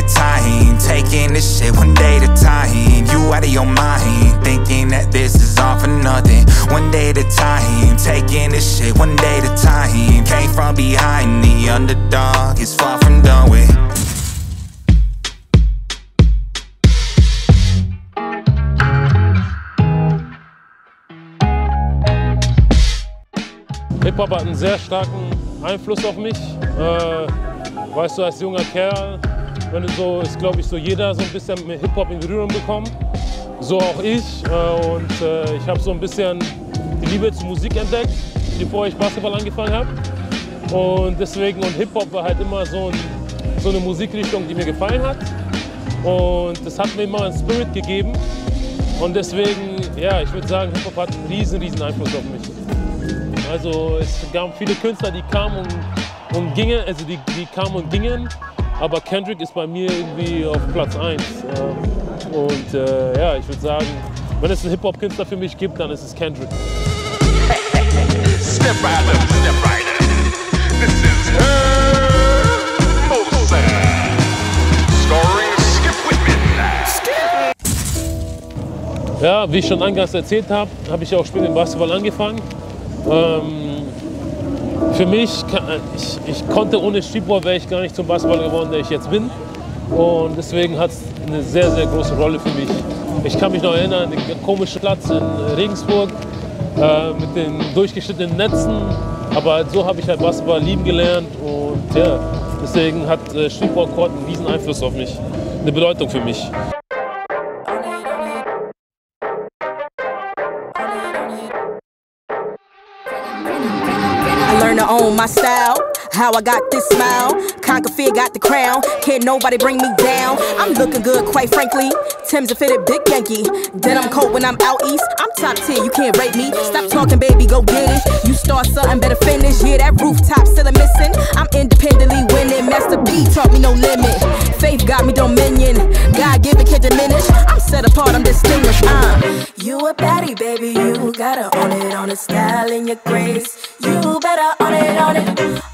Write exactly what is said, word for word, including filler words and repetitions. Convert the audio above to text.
time, taking this shit one day at a time. You out of your mind, thinking that this is all for nothing. One day at a time, taking this shit one day at a time. Came from behind, the underdog is far from done with. Hip-Hop hat einen sehr starken Einfluss auf mich. Äh, weißt du, als junger Kerl, wenn du so, ist glaube ich so jeder so ein bisschen mit Hip-Hop in Berührung bekommen. So auch ich. Äh, und äh, ich habe so ein bisschen die Liebe zur Musik entdeckt, bevor ich Basketball angefangen habe. Und deswegen, und Hip-Hop war halt immer so, ein, so eine Musikrichtung, die mir gefallen hat. Und das hat mir immer einen Spirit gegeben. Und deswegen, ja, ich würde sagen, Hip-Hop hat einen riesen, riesen Einfluss auf mich. Also es gab viele Künstler, die kamen und, und gingen, also die, die kamen und gingen, aber Kendrick ist bei mir irgendwie auf Platz eins. Und äh, ja, ich würde sagen, wenn es einen Hip-Hop-Künstler für mich gibt, dann ist es Kendrick. Step right up, step right up. This is Polas starring Skip with Midnight. Ja, wie ich schon eingangs erzählt habe, habe ich auch später im Basketball angefangen. Ähm, für mich, ich, ich konnte ohne Streetball, wäre ich gar nicht zum Basketballer geworden, der ich jetzt bin. Und deswegen hat es eine sehr, sehr große Rolle für mich. Ich kann mich noch erinnern, den komischen Platz in Regensburg äh, mit den durchgeschnittenen Netzen. Aber so habe ich halt Basketball lieben gelernt und ja, deswegen hat äh, Streetball-Court einen riesen Einfluss auf mich, eine Bedeutung für mich. To own my style, how I got this smile. Conquer fear, got the crown. Can't nobody bring me down. I'm looking good, quite frankly. Tim's a fitted big Yankee. Then I'm cold when I'm out east. I'm top tier, you can't rate me. Stop talking, baby, go get it. You start something, better finish. Yeah, that rooftop still a missing. I'm independently winning. Master B taught me no limit. Faith got me dominion. God give it, can't diminish. I'm set apart, I'm distinguished. Uh. You a baddie, baby. You gotta own it, on the style and your grace. You better own it, own it.